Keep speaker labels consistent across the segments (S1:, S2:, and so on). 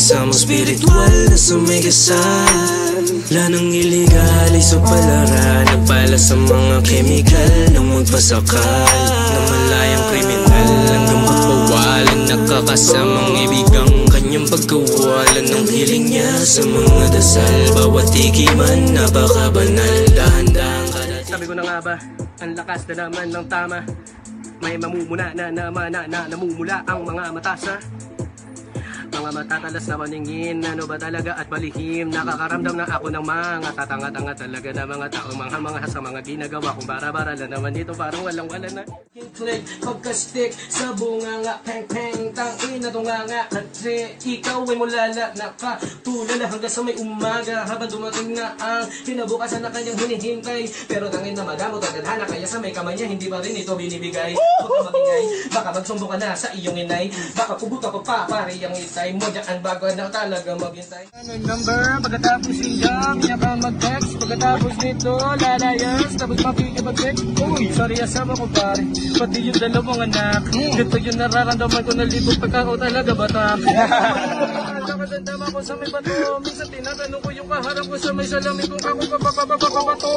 S1: Sama spiritual na sumigasal. Lanang iligal ay supalaran. Nagpala sa mga chemical nang magpasakal ng malayang kriminal. Hanggang magpawalan nakakasamang ibigang kanyang pagkawalan ng hiling niya sa mga dasal. Bawat tikiman napakabanal. Dahan-dahan kada.
S2: Sabi ko na nga ba, ang lakas na naman ng tama. May mamumuna na namumula ang mga mata sa mga matatalas na paningin. Ano ba talaga at balihim? Nakakaramdam na ako ng mga tatanga-tanga talaga na mga taong mga sa mga ginagawa kong bara-bara na naman dito parang walang-wala na. Yung click, pagka-stick sa bunga nga, peng-peng, tangin na tunga nga, kasi ikaw ay mulala, nakatulala hanggang sa may umaga habang dumating na ang kinabukasan na kanyang hinihintay. Pero tangin na madamot at adhana, kaya sa may kamay niya hindi pa rin ito binibigay. Huwag ka magingay, baka magsumbo ka na sa iyong inay, baka pubuta ko pa pari ang itay mo dyan bago na talaga maghintay. Anong number, pagkatapos sinjam, niya ka mag-text, pagkatapos nito lalayas, tapos makikipag-text. Uy, sorry asama ko pare, pati yung dalawang anak, dito yung nararamdaman ko na libog pagka ako talaga batak. Nakatandama ko sa may bato, minsan tinatanong ko yung kaharap ko sa may salamin kung ako papapapapapato.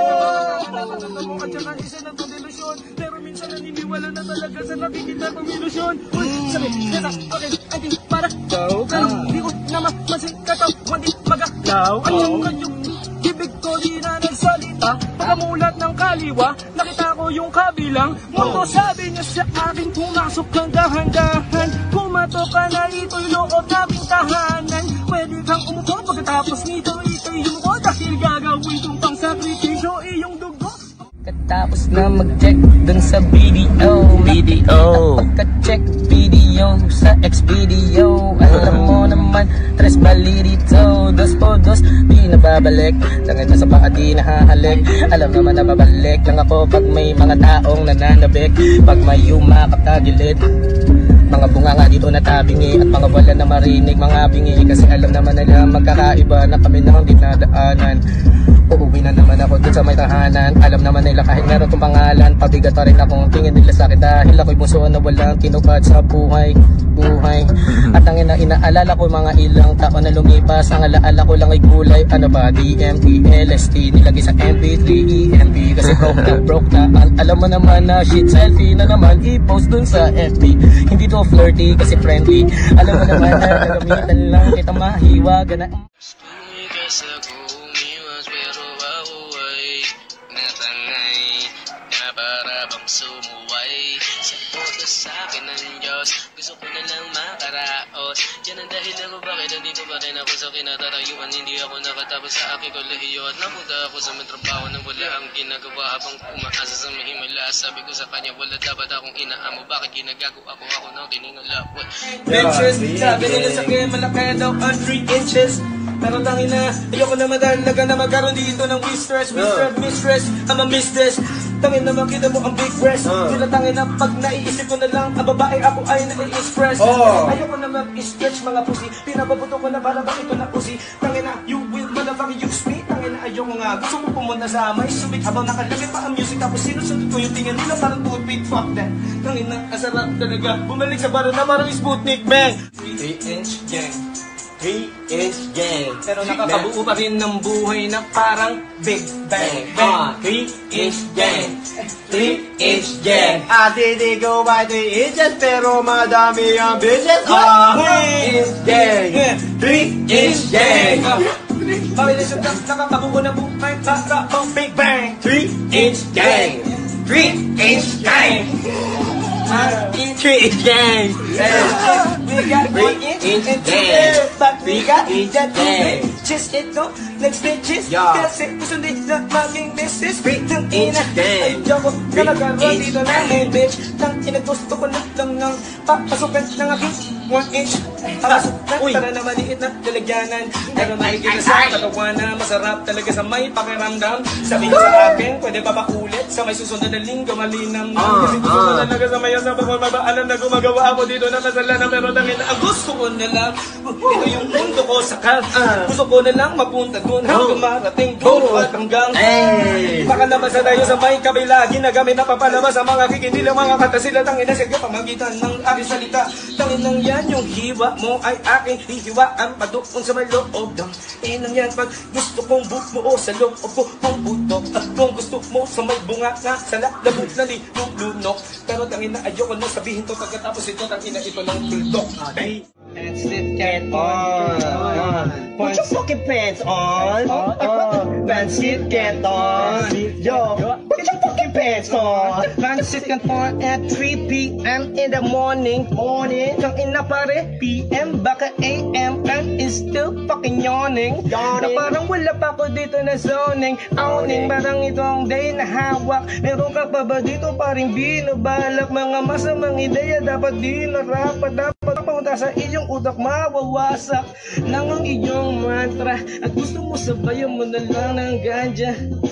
S2: At saka isa ng delusyon, pero minsan naniniwala na talaga sa nakikita kong ilusyon. Uy, sabi, neta, okay, auntie, para daw ka di ko naman masin katawan di magalaw. Ang kanyang ibig ko di na nagsalita, pagkamulat ng kaliwa, nakita ko yung kabilang mundo. Sabi niya sa akin, pumasok kang dahan-dahan, pumatok ka na, ito'y loob na tahanan. Pwede kang umupo, pagkatapos nito ito'y yumuko, dahil gagawin kong pang sakripisyo iyong dugo. Katapos na mag-check dun sa video, pagka-check video sa X-video, alam mo naman, tres balirito, dos po dos, di nababalik, langit na sa paa di nahahalik, alam naman nababalik lang ako pag may mga taong nananabik, pag may yumakap na gilid, mga bunga nga dito natabingi at mga wala na marinig mga bingi, kasi alam naman nila magkakaiba na kami nang dinadaanan. Uuwi na naman ako dun sa may tahanan, alam naman nila kahit meron kong pangalan, pabigat pa rin akong tingin nila sa akin dahil ako'y bunso na walang tinupad sa buhay. At ang inaalala ko mga ilang taon na lumipas, ang alaala ko lang ay gulay, ano ba, DMT, LST, nilagay sa MP3, EMP, kasi broke na, alam mo naman na shit, selfie na naman, i-post dun sa FB, hindi to flirty kasi friendly, alam mo naman na nagamitan lang kita mahiwaga na. Sumuway sa puto sa akin ng Diyos, gusto ko na lang makaraos. Yan ang dahilan ko bakit nandito pa rin ako sa kinatatayuan. Hindi ako nakatapos sa aking kolehiyo at napunta ako sa may trabaho nang wala ang ginagawa habang umaasa sa mahimala. Sabi ko sa kanya wala dapat akong inaamo, bakit ginagago ako nang tiningala. Benches, sabi nila sa akin malaki daw on 3 inches. Pero tangin na, ayoko na madalaga na magkaroon dito ng mistress, I'm a mistress. Tangin na makita mo ang big breast. Tila tangin na pag naiisip ko na lang, ang babae ako ay nai-express. Ayoko na mag-stretch mga pussy, pinababuto ko na para ba ito na pussy. Tangin na, you will motherfucking use me. Tangin na, ayoko nga, gusto mo pumunta sa may subik habang nakalagay pa ang music, tapos sinusundot ko yung tingin nila parang toothpick, fuck that. Tangin na, asarap talaga, bumalik sa baro na parang Sputnik, bang. 3-inch gang, 3-inch gang, pero nakakabuo pa rin ng buhay na parang Big Bang. 3-inch gang, 3-inch gang.
S3: Hindi ko ba 3 inches pero madami ang bitches. 3-inch gang, 3-inch gang.
S2: Nakakabuo na buhay parang Big Bang.
S3: 3-inch gang, 3-inch gang. 3-inch gang.
S2: We got 1 inch and 2 inches, but we got that 2 inches. Ito, next bitches, kasi gusto din na maging missus. Ng ina, ayoko na magkaroon dito na hey bitch. Nang ina, gusto ko lang ng papasukan ng aking 1 inch. Papasok na, tara na maliit na lalagyanan. Pero makikita sa katawan na masarap talaga sa may pakiramdam. Sabi ko sa akin, pwede pa ba ulit sa may susunod na linggo malinam na. Kasi gusto ko talaga sa maya sa pagmamabaalam na gumagawa ako dito na masala na, pero tangin na ang gusto ko na lang. Ito yung mundo ko sa kal. Gusto ko ko na lang mapunta dun hanggang marating dun at hanggang makalabas na tayo sa may kabila. Ginagamit na papalabas ang mga kikinil, ang mga kata sila tangin na sige pamagitan ng aking salita. Tangin lang yan, yung hiwa mo ay aking hihiwaan pa doon sa may loob ng inang yan. Pag gusto kong bumuo sa loob ko kung butok, at kung gusto mo sa may bunga na sa labog na nilulunok. Pero tangin na ayoko na sabihin to pagkatapos ito tangin na ito ng tuldok.
S3: Pants it get on. Put your fucking pants on. Pants it get on. Yo, put your fucking pants on.
S2: Pants it get on at 3 p.m. in the morning. Kang ina pare, PM baka AM and is still fucking yawning. Na parang wala pa ako dito na zoning. Owning, parang ito ang day na hawak. Meron ka pa ba dito paring binabalak? Mga masamang ideya dapat di narapat. Dapat pamunta sa iyong utak mawawasak lang ang iyong mantra. At gusto mo sabayan mo na lang ng ganja.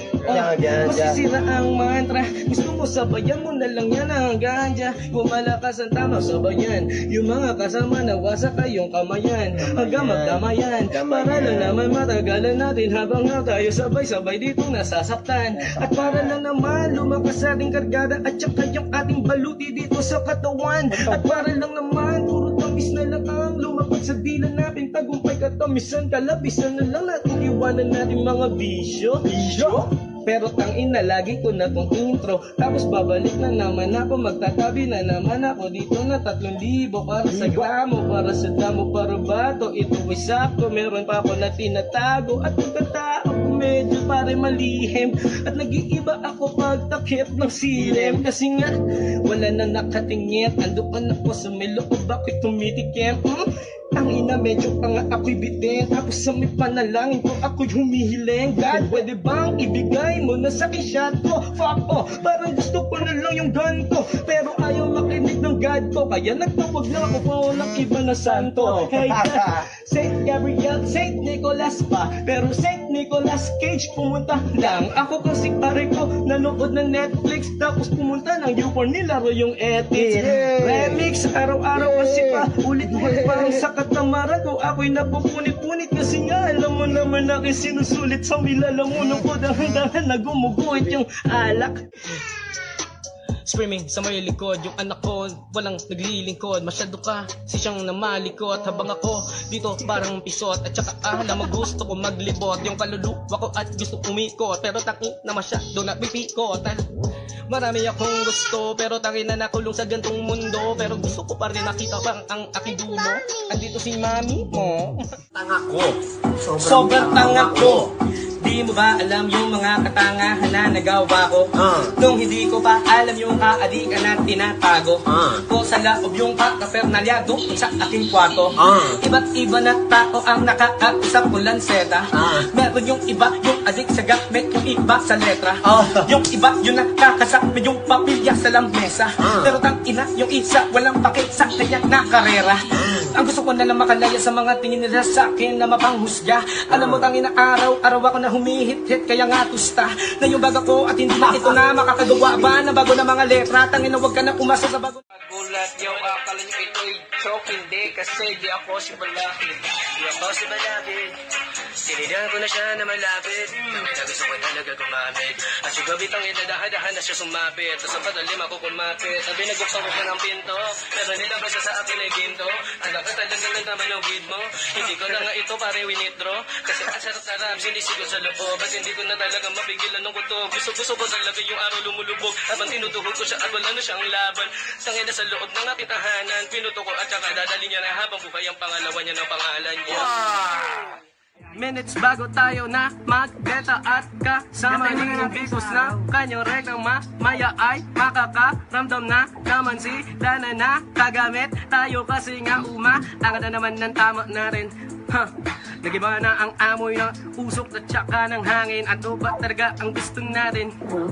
S2: Masisira ang mantra. Gusto mo sabayan mo na lang yan ang ganja. Kung malakas ang tama sabayan yung mga kasama na wasak kayong kamayan hanggang magdamayan. Para lang naman matagalan natin habang nga tayo sabay-sabay dito nasasaktan. At para lang naman lumakas sa ating kargada at saka yung ating baluti dito sa katawan. At para lang naman puro tamis na lang ang lumapag sa dila natin. Tagumpay katamisan, kalabisan na lang natin. Iwanan natin mga bisyo. Pero tangina lagi ko na tong intro. Tapos babalik na naman ako. Magtatabi na naman ako dito na 3,000 para sa gramo, para sa damo, para bato. Ito ay sakto, meron pa ako na tinatago. At pagkatao ko medyo pare malihim. At nag-iiba ako pagtakip ng silim. Kasi nga wala na nakatingin. Andoon ako sa may loob, ako'y tumitikim. Ang ina medyo pa nga ako'y bitin. Tapos sa may panalangin ko ako'y humihiling. God, pwede bang ibigay mo na sa shot ko? Fuck oh, parang gusto ko na lang yung gun ko. Pero ayaw makinig ng God ko. Kaya nagtawag na ako po ng iba na santo. Hey God, Saint Gabriel, Saint Nicholas pa. Pero Saint Nicholas Cage pumunta lang. Ako kasi pare ko nanood ng Netflix. Tapos pumunta ng YouPorn, nilaro yung ethics. Remix, araw-araw kasi pa ulit-ulit parang sa katamaran ko. Ako'y napupunit-punit kasi nga alam mo naman aking sinusulit sa milalamunan ko. Dahan-dahan na gumuguhit yung alak. Screaming sa may likod, yung anak ko walang naglilingkod. Masyado ka si siyang namalikot. Habang ako dito parang pisot. At saka alam mo gusto ko maglibot yung kaluluwa ko at gusto umikot. Pero tangin na masyado na pipikot. Marami akong gusto pero tangin na nakulong sa gantong mundo. Pero gusto ko pa rin nakita pang ang aking dulo. Andito si mami mo.
S3: Tanga ko.
S2: Sobrang tanga ko. Di mo ba alam yung mga katangahan na nagawa ko? Nung hindi ko pa alam yung kaadikan na tinatago ko sa loob yung pagkapernalyado sa aking kwarto. Iba't iba na tao ang nakausap ko lanseta. Meron yung iba yung adik sa gamit, yung iba sa letra. Yung iba yung nakakasakme yung papilya sa lamesa. Pero tang ina yung isa walang pakit sa kanyang nakarera. Ang gusto ko na lang makalaya sa mga tingin nila sa akin na mapanghusga. Alam mo tangina araw-araw ako na humihit-hit kaya nga tusta na yung baga ko at hindi na ito na makakagawa ba na bago na mga letra. Tangina wag ka na umasa sa bago. Pagulat yaw akala nyo ito'y joke. Hindi kasi di ako si Balakid. Di ako si Balakid. Sinidaan ko na siya na malapit. Tangina gusto ko talaga gumamit. At yung gabi tangina dahan-dahan na siya sumapit. Tapos ang padalim ako kumapit. Sabi naguksa ko ng pinto. Pero nila ba siya sa akin ay ginto? Alam ka talaga ng naman yung weed mo. Hindi ko na nga ito pare winitro. Kasi ang sarap-sarap sinisigaw sa loob. At hindi ko na talaga mapigilan ng kutob. Gusto ko talaga yung araw lumulubog. Habang tinutuhog ko siya at wala na siyang laban. Tangina sa loob ng aking tahanan. Pinuto ko at saka dadali niya na habang buhay ang pangalawa niya ng pangalan niya. Minutes bago tayo na magbenta at kasama ng bisos na kanyang rekang maya ay makakaramdam na naman si Dana na kagamit tayo kasi nga ang na naman ng tama na rin. Nagiba na ang amoy ng usok at saka ng hangin. Ano ba talaga ang gusto natin?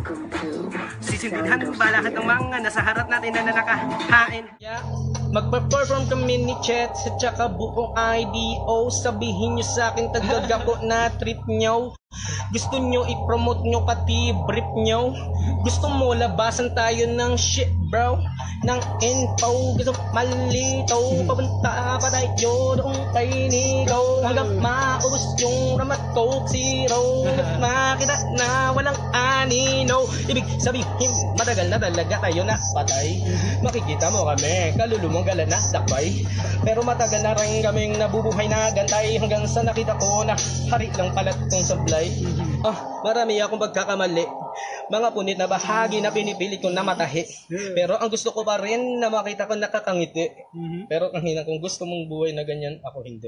S2: Sisindihan ba lahat ng mga nasa harap natin na nakahain? Magpa-perform kami ni Chet at saka buong IDO. Sabihin nyo sa akin tagag ako na trip nyo. Gusto nyo i-promote nyo pati brief nyo. Gusto mo labasan tayo ng shit bro, ng info. Gusto malito, papunta pa tayo doon kay Nico. Hanggang maubos yung ramat ko zero. Makita na walang anino. Ibig sabihin matagal na talaga tayo na patay. Makikita mo kami kalulumong gala na dakbay. Pero matagal na rin kaming nabubuhay na gantay. Hanggang sa nakita ko na hari lang pala itong sablay. Marami akong pagkakamali, mga punit na bahagi na pinipilit kong namatahi. Pero ang gusto ko pa rin na makita ko nakakangiti. Pero ang hinang kung gusto mong buhay na ganyan, ako hindi.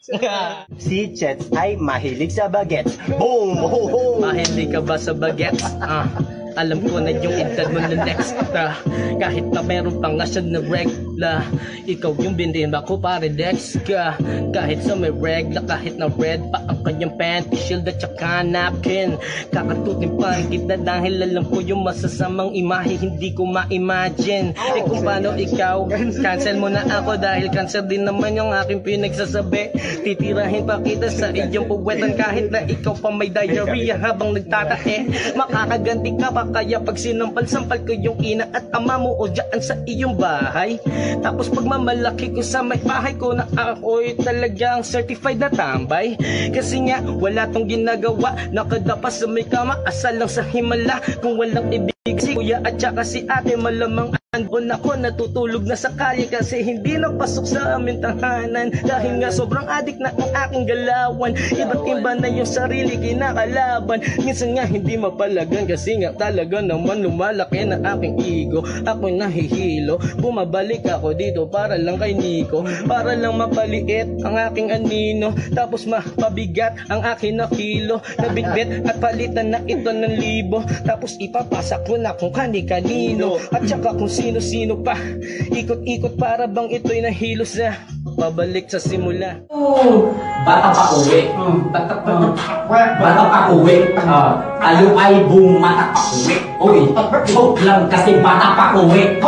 S3: Si Chets ay mahilig sa bagets. Boom! Ho, ho.
S2: Mahilig ka ba sa bagets? Alam ko na yung edad mo na next kahit na meron pang siya na regla. Ikaw yung bindihin ako pare Dex ka. Kahit sa may regla, kahit na red pa ang kanyang panty, shield at saka napkin. Kakatutin pa rin kita dahil alam ko yung masasamang imahe hindi ko ma-imagine. Kung paano ikaw, cancel mo na ako dahil cancer din naman yung aking pinagsasabi. Titirahin pa kita sa iyong puwetan kahit na ikaw pa may diarrhea habang nagtatae. Makakaganti ka pa kaya pag sinampal-sampal ko yung ina at ama mo o dyan sa iyong bahay. Tapos pag mamalaki ko sa may bahay ko na ako'y talagang certified na tambay. Kasi nga wala tong ginagawa, nakadapa sa may kama, asal lang sa himala. Kung walang ibig si kuya at saka si ate, malamang andon ako natutulog na sakali. Kasi hindi napasok sa aming tahanan dahil nga sobrang adik na ang aking galawan. Iba't iba na yung sarili kinakalaban. Minsan nga hindi mapalagan kasi nga talaga naman lumalaki na aking ego. Ako'y nahihilo, bumabalik ako dito para lang kay Nico, para lang mapaliit ang aking anino. Tapos mapabigat ang aking na kilo, nabitbit at palitan na ito ng libo. Tapos ipapasak ko na kung kani-kanino at saka kung sino-sino pa. Ikot-ikot para bang ito'y nahilos na pabalik sa simula.
S4: Bata pa uwi. Bata pa uwi. Tayo ay bumata pa uwi. Uy, joke lang kasi bata pa uwi.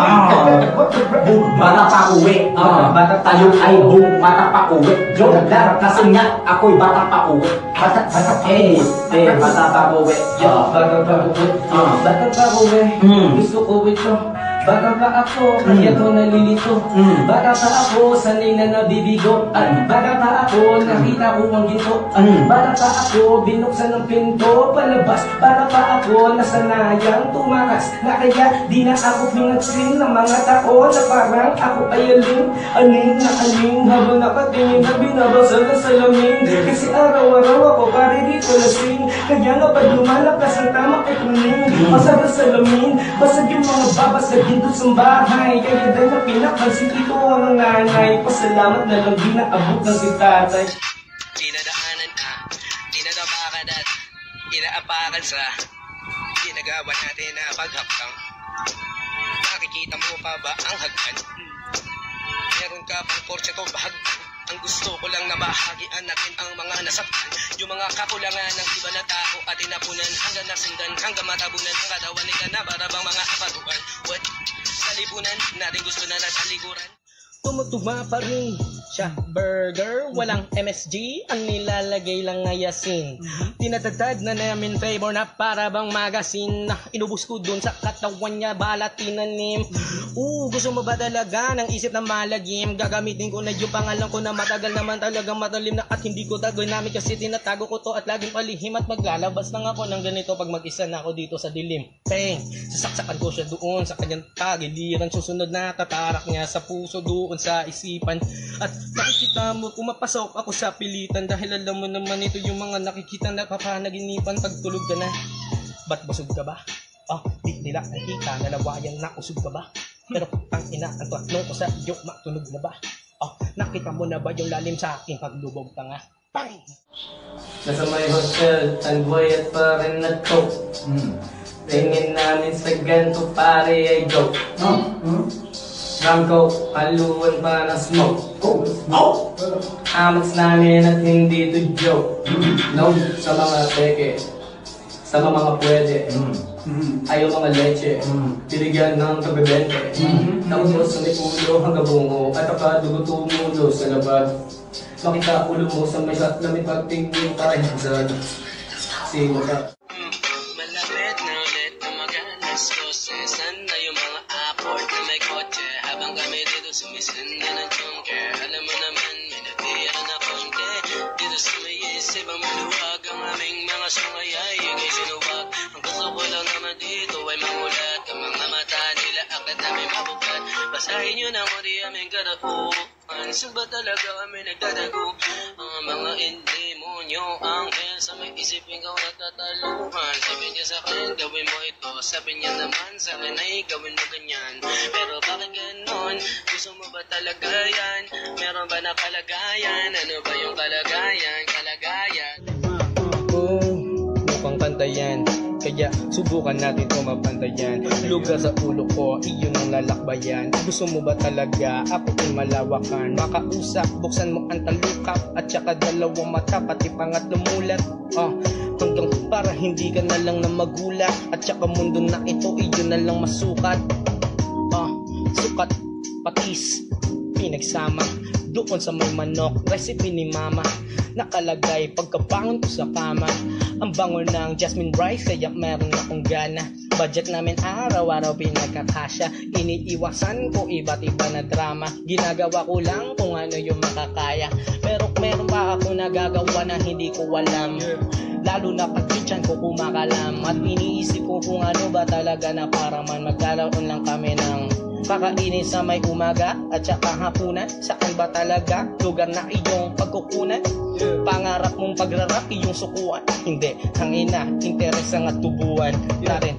S4: Bata pa uwi. Tayo ay bumata pa uwi. Joke lang kasi nga ako'y bata pa uwi. Bata pa uwi. Bata pa uwi.
S2: Bata pa uwi. Gusto ko ito. Bata pa ako, kaya ko nalilito. Bata pa ako, sanay na nabibigo. Bata pa ako, nakita ko ang ginto. Bata pa ako, binuksan ng pinto palabas. Bata pa ako, nasanayang tumakas. Na kaya di na ako pinagsin ng mga tao na parang ako ay aning na aning. Habang nakatingin na binabasa ng salamin. Kasi araw-araw ako pare dito lasing. Kaya nga pag lumalakas ang tama ay kuning. Basag ang salamin, basag yung mga babas na doon sa bahay. Kaya dahil na pinapansin ito ang nanay. Pasalamat na lang di naabot ng si tatay.
S1: Dinadaanan dinadapakan at inaapakan sa ginagawa natin na paghapkang. Nakikita mo pa ba ang hagdan? Meron ka pang porsyento bahag. Ang gusto ko lang na bahagian natin ang mga nasaktan, yung mga kakulangan ng iba na tao at inapunan hanggang nasundan, hanggang matabunan ang katawan nila na para bang mga kapatuan. What? Kalibunan natin gusto na nasa likuran.
S2: Tumutugma pa rin siya burger, walang MSG, ang nilalagay lang ay asin. Tinatadad na namin flavor na para bang magasin. Inubos ko dun sa katawan niya, balat tinanim. Gusto mo ba talaga ng isip na malagim? Gagamitin ko na yung pangalan ko na matagal naman talagang matalim na at hindi ko tagoy namin kasi tinatago ko to at laging palihim. At maglalabas lang ako ng ganito pag mag-isa na ako dito sa dilim. Peng, sasaksakan ko siya doon sa kanyang tagiliran. Susunod na tatarak niya sa puso doon sa isipan. At nakikita mo pumapasok ako sa pilitan dahil alam mo naman ito yung mga nakikita na papanaginipan pag tulog ka na. Ba't busog ka ba? Di nila nakita na nawayan na usog ka ba? Pero ang ina ang tanong ko sa iyo, matunog na ba? Nakita mo na ba yung lalim sa aking paglubog tanga? Bang! Nasa may hotel, ang buhay at pa rin na to. Tingin namin sa ganito pare ay go. Ramco, haluan pa ng smoke. Amats namin at hindi to joke. No, sa mga peke, sa mga pwede. Ayaw mga leche, binigyan ng kabibente. Tapos sa may ulo hanggang bungo, at akadugo tumulo sa labad. Makita ulo mo sa may lamit pagtingin tayo sa
S1: Malapit na ulit na mag-alas 12. Sana yung mga apport na may kotse habang kami dito sumisenda ng chunker. Alam mo naman, may natira na konti dito sa may isip ang maluwag. Ang aming mga sungayay, ikay sinuwag. Ang gusto ko lang naman dito ay mangulat. Ang mga mata nila akit namin mabukat. Basahin nyo na muli aming karauhan. Saan ba talaga kami nagdadago? Ang mga demonyo anghel sa may isip ikaw nagtataluhan. Sabi niya sa akin, gawin mo ito. Sabi niya naman sa akin ay gawin mo ganyan. Pero bakit ganon? Gusto mo ba talaga yan? Meron ba na kalagayan? Ano ba yung kalagayan? Kalagayan?
S2: Mukhang pantayan, kaya subukan natin ito mapantayan. Lugar sa ulo ko, iyon ang lalakbayan. Gusto mo ba talaga ako ay malawakan? Makausap, buksan mo ang talukap at saka dalawang mata, pati pangatlong mulat. Hanggang para hindi ka na lang na magulat. At saka mundo na ito, iyon na lang masukat. Sukat, patis, pinagsama doon sa may manok, recipe ni mama. Nakalagay pagkabangon ko sa kama. Ang bango ng jasmine rice, kaya meron akong gana. Budget namin araw-araw pinagkakasya. Iniiwasan ko iba't iba na drama. Ginagawa ko lang kung ano yung makakaya. Pero meron pa ako nagagawa na hindi ko alam. Lalo na pag kitchen ko kumakalam. At iniisip ko kung ano ba talaga na para man magkaroon lang kami ng kakainin sa may umaga at saka hapunan. Saan ba talaga lugar na iyong pagkukunan? Pangarap mong pagrarap iyong sukuan. Hindi, ang ina, interes ang at tubuan na rin.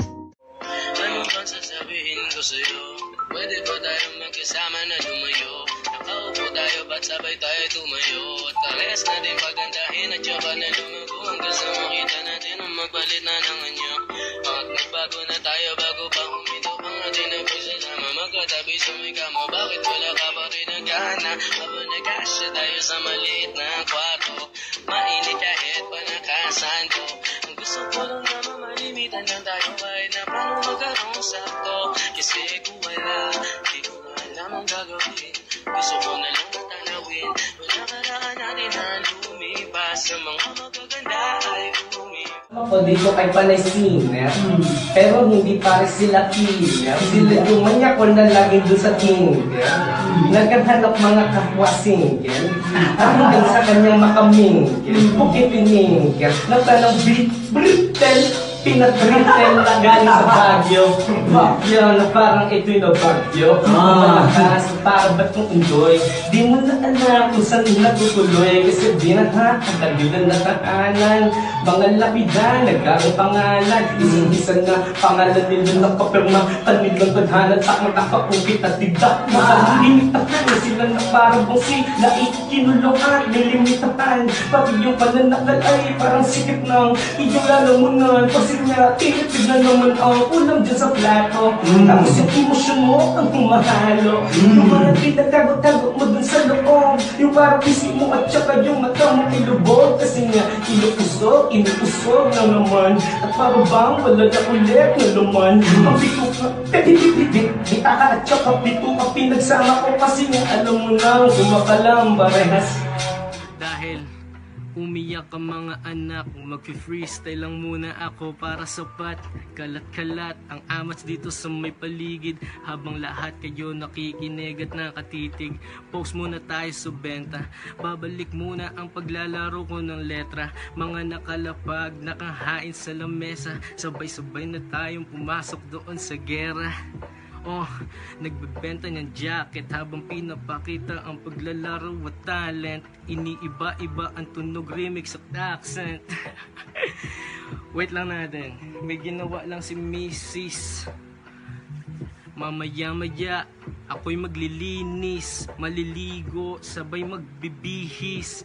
S1: Ano bang sasabihin ko sa'yo? Pwede ba tayong magkasama na lumayo? Nakaupo tayo ba't sabay tayo tumayo? At parehas natin pagandahin at saka na lumago hanggang sa makita natin ang magpalit na ng anyo. At nagbago na tayo bago pa huminto ang ating nagsasama. Magkatabi sa may kamo, bakit wala ka pa rin nagana? Habang nagkasya tayo sa maliit na kwarto, mainit kahit pa nakasanto. Ang gusto ko lang naman malimitan lang tayo kahit na paano magkaroon sakto. Kasi kung wala, di ko alam ang gagawin. Gusto ko na lang matanawin. Wala karaan natin na lumipas sa mga magaganda ay umipas.
S4: Ako dito kay panay singer, pero hindi pare sila killer. Sila yung manyakol na lagi doon sa Tinder. Naghanap mga kapwa single, hanggang sa kanyang makamingle. Bukit piningger, nagtanong Britel, pinag-Britel na galing sa Baguio. Baguio na parang ito'y na Baguio. Malakas, parang ba't kong undoy? Di mo na alam kung saan natutuloy. Kasi di na nakagagilan na takanan. Mga lapidan, nagkaroon pangalan. Isa na pangalan nila nakapirma. Kanilang tadhanan, takang nakapungkit at tidak. Makalimitahan na sila na parang bang sila ikinulungan, nilimitahan. Pati yung pananakal ay parang sikip ng iyong lalamunan. Kasi nga, tinitid na naman ang ulam dyan sa plato. Tapos yung emosyon mo ang humahalo. Yung mga pinatago-tago mo dun sa loob. Yung parang pisi mo at saka yung mata mo ilubog. Kasi nga, inuusog na naman. At parang bang wala na ulit na laman. Ang bituka, bita ka at saka bituka pinagsama ko. Kasi nga, alam mo lang, kumakalam parehas.
S2: Dahil umiyak ang mga anak, mag-freestyle lang muna ako para sapat. Kalat-kalat ang amats dito sa may paligid. Habang lahat kayo nakikinig at nakatitig, post muna tayo sa benta. Babalik muna ang paglalaro ko ng letra. Mga nakalapag, nakahain sa lamesa. Sabay-sabay na tayong pumasok doon sa gera. Nagbebenta ng jacket habang pinapakita ang paglalaro at talent. Iniiba-iba ang tunog, remix at accent. Wait lang natin, may ginawa lang si Mrs. Mamaya-maya ako'y maglilinis, maliligo, sabay magbibihis.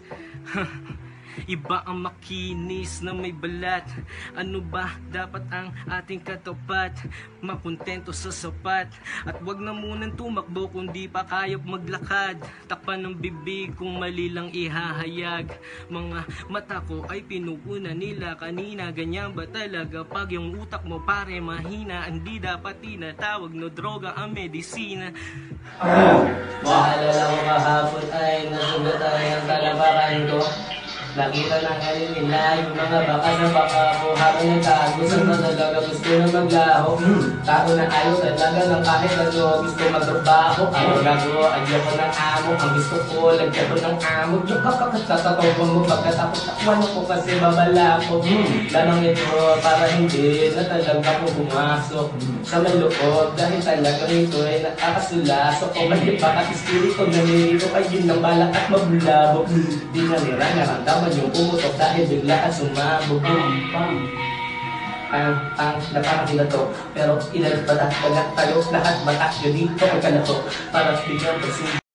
S2: Iba ang makinis na may balat. Ano ba dapat ang ating katapat? Makontento sa sapat. At wag na munang tumakbo kung di pa kayap maglakad. Takpan ng bibig kung mali lang ihahayag. Mga mata ko ay pinuuna nila kanina. Ganyan ba talaga pag yung utak mo pare mahina? Hindi dapat tinatawag no droga ang medisina.
S4: Maalala ko kahapon ay nasugat tayo ng talabakan ko.
S2: Nakita na ngayon nila yung mga baka na baka ko habang nagtago sa talaga gusto na maglaho. Tago na ayaw talaga ng kahit ano gusto magtrabaho. Ang gago, ayoko ng amo. Ang gusto ko, lagyan ko ng amo. Yung kakakatatawa mo pagkatapos takwan ko kasi babala ko. Lanang ito para hindi na talaga ko pumasok sa maloob dahil talagang ito ay nakakasulasok. O mali pa at espiritu na nilito ay yun ng balak at mabulabog. Di na nila naramdaman yung pumutok dahil bigla at sumabog. Ang napakakila to, pero ilalat pa tayo lahat mata nyo dito ang kalato para bigyan ko